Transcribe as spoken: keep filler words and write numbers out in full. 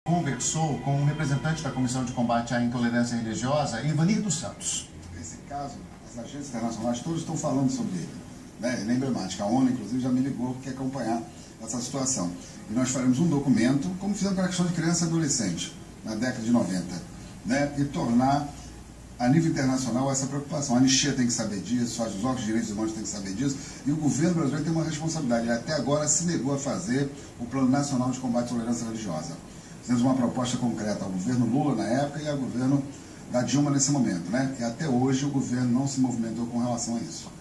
conversou com um representante da Comissão de Combate à Intolerância Religiosa, Ivanir dos Santos. Esse caso, as agências internacionais todas estão falando sobre ele, né? Ele é emblemático. A ONU, inclusive, já me ligou que quer acompanhar essa situação. E nós faremos um documento, como fizemos para a questão de criança e adolescente, na década de noventa, né? E tornar, a nível internacional, essa preocupação. A Anistia tem que saber disso, os órgãos de direitos humanos têm que saber disso, e o governo brasileiro tem uma responsabilidade. Ele até agora se negou a fazer o Plano Nacional de Combate à Intolerância Religiosa. Fizemos uma proposta concreta ao governo Lula na época e ao governo da Dilma nesse momento, né? E até hoje o governo não se movimentou com relação a isso.